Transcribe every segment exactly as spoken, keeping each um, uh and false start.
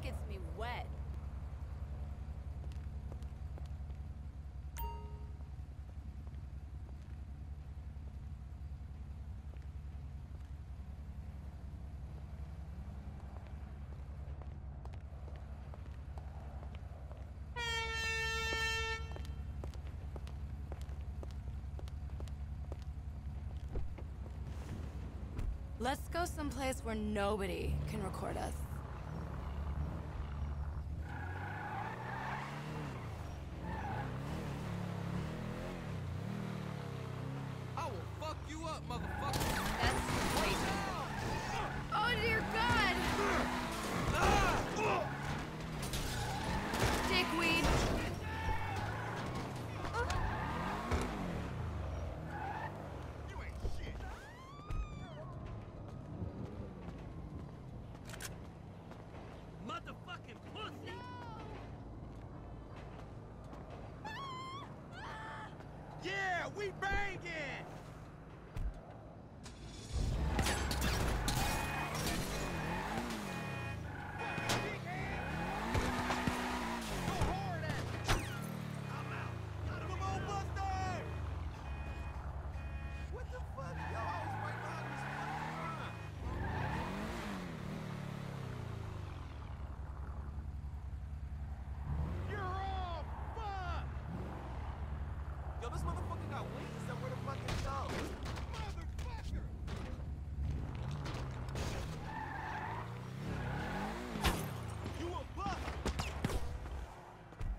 gets me wet. Let's go someplace where nobody can record us. I will fuck you up, motherfucker. That's great. Oh dear God! Dickweed. Motherfucking pussy! Yeah, we banging! What the fuck? Yo, I was right behind this You're all fuck! Yo, this motherfucker got wings, so where the fuck is go? Motherfucker! You a bust!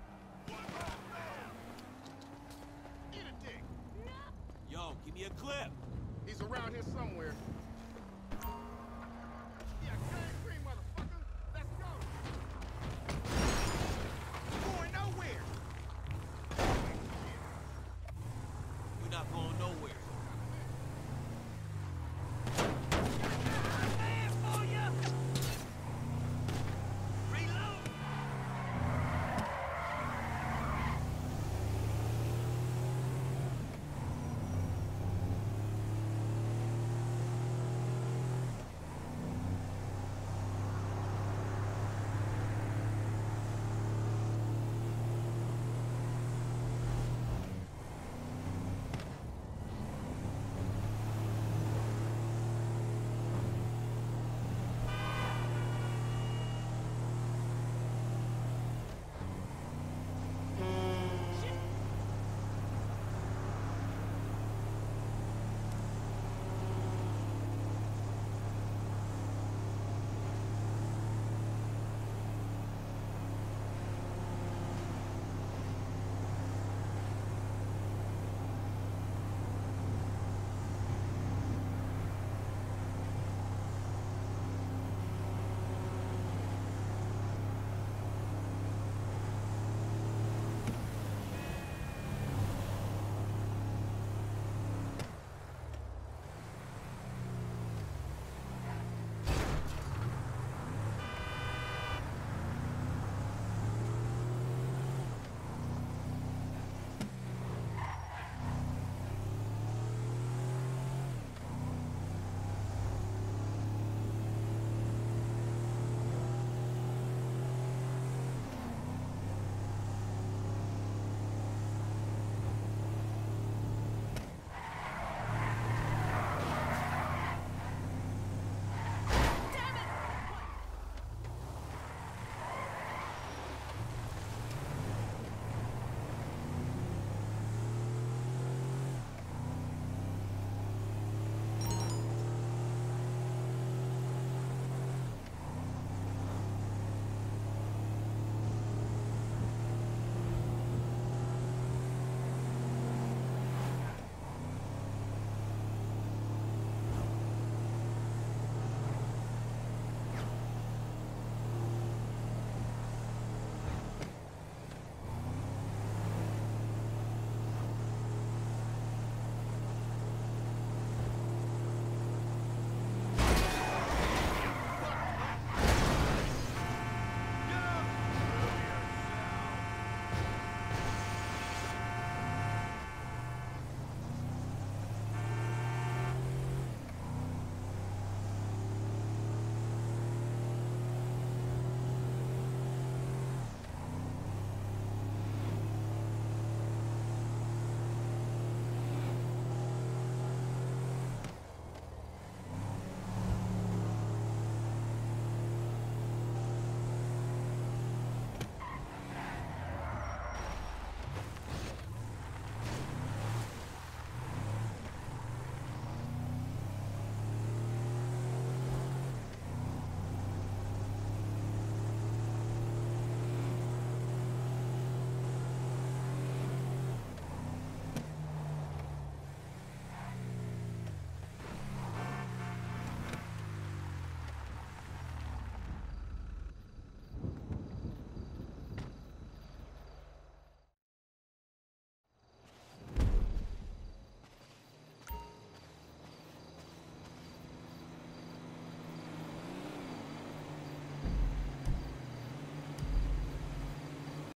Eat a dick! Yo, give me a clip.